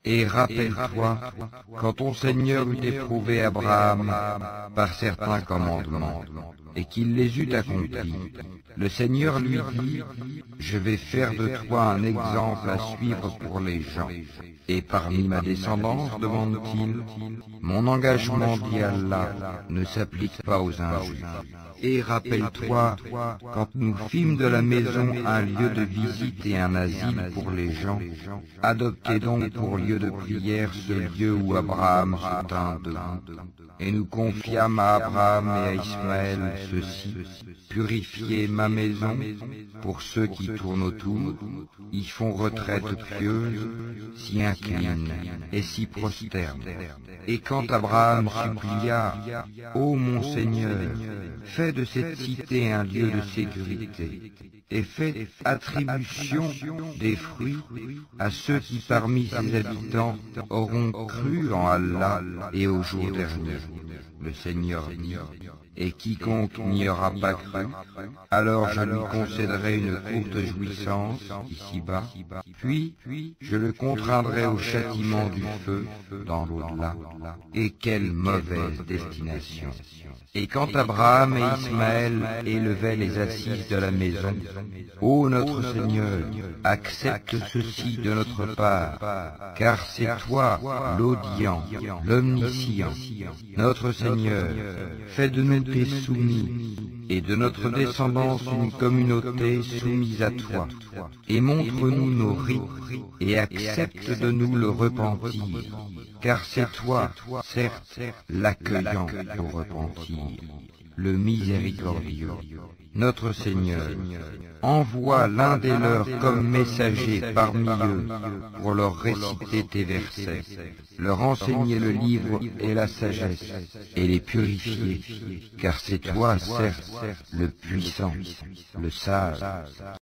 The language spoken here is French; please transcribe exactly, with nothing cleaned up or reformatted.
Et rappelle-toi, quand ton Seigneur eut éprouvé Abraham par certains commandements, et qu'il les eut accomplis, le Seigneur lui dit, « Je vais faire de toi un exemple à suivre pour les gens. » Et parmi ma descendance, demande-t-il, mon engagement, dit Allah, ne s'applique pas aux injustes. Et rappelle-toi, quand nous fîmes de la maison un lieu de visite et un asile pour les gens, adoptez donc pour lieu de prière ce lieu où Abraham se tint debout. Et nous confiâmes à Abraham et à Ismaël ceci, purifiez ma maison pour ceux qui tournent autour, y font retraite pieuse, s'y inclinent et s'y prosternent. Et quand Abraham supplia, ô mon Seigneur, fais de cette cité un lieu de sécurité, et fais attribution des fruits à ceux qui parmi ses habitants auront cru en Allah et au jour dernier. Le Seigneur dit, et quiconque n'y aura pas cru, alors je lui concéderai une courte jouissance ici-bas, puis je le contraindrai au châtiment du feu dans l'au-delà. Et quelle mauvaise destination! Et quand Abraham et Ismaël élevaient les assises de la maison, ô notre Seigneur, accepte ceci de notre part, car c'est toi l'audient, l'omniscient. Notre Seigneur, fais de nous tes soumis, et de notre descendance une communauté soumise à toi, et montre-nous nos rites, et accepte de nous le repentir, car c'est toi, certes, l'accueillant au repentir, le miséricordieux. Notre Seigneur, envoie l'un des leurs comme messager parmi eux pour leur réciter tes versets, leur enseigner le livre et la sagesse, et les purifier, car c'est toi, certes, le puissant, le sage.